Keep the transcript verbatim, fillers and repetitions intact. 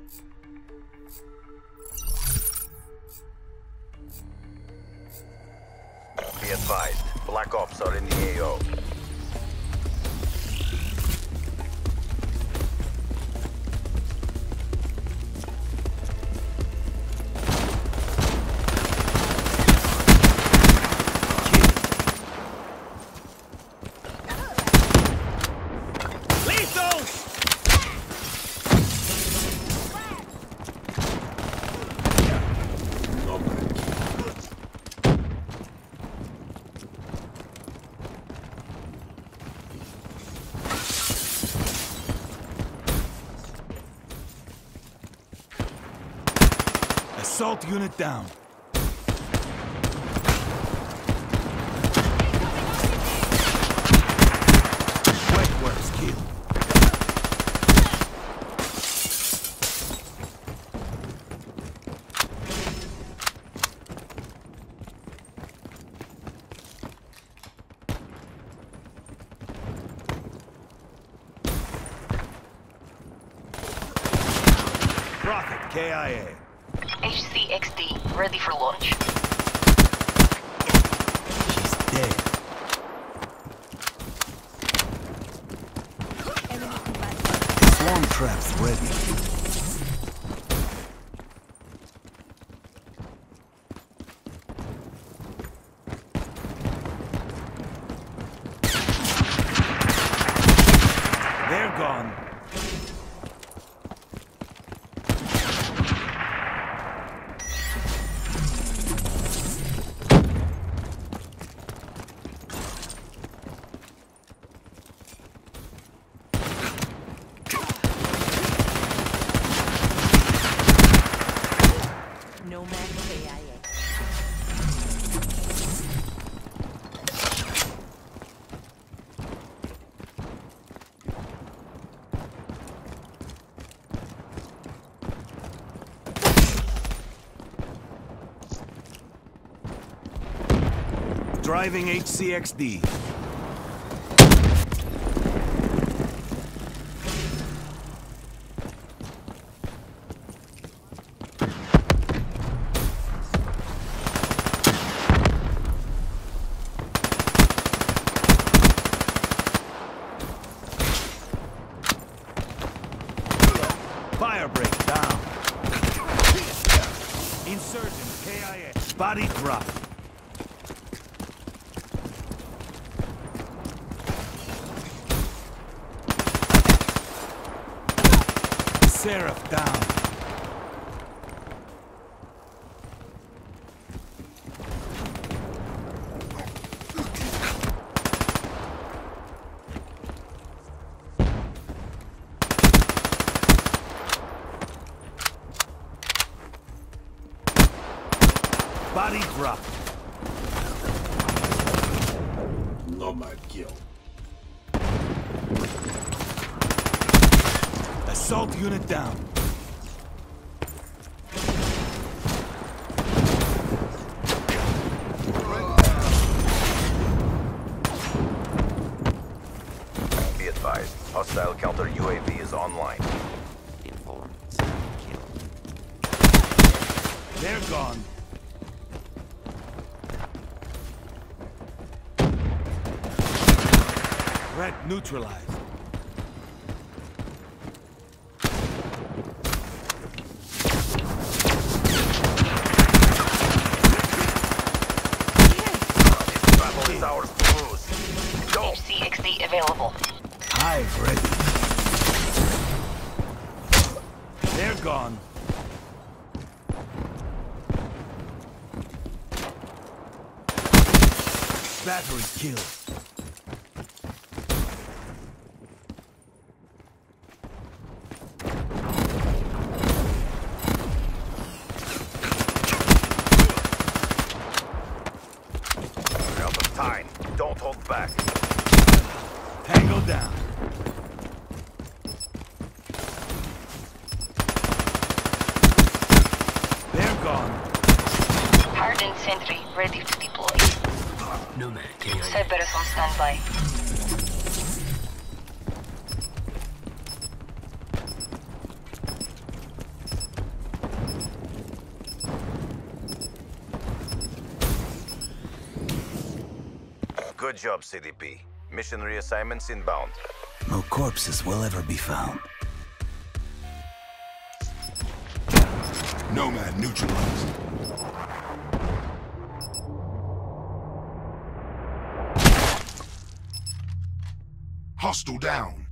Be advised, Black Ops are in the A O. Assault unit down. Wet works killed. Prophet K I A. H C X D, ready for launch. She's dead. Swarm traps ready. They're gone. Nomad K I A. Driving H C X D. Fire break down. Insurgent K I A. Body drop. Seraph down. Body drop. Nomad kill. Assault unit down. Be advised, hostile counter U A V is online. They're gone. Threat neutralized. Battle is ours to lose. Go! H C X D available. Hive ready. They're gone. Battery killed. We're out of time. Don't hold back. Tango down. They're gone. Hardened sentry, ready to deploy. Nomad K I A. Cerberus on standby. Good job, C D P. Mission reassignments inbound. No corpses will ever be found. Nomad neutralized. Hostile down.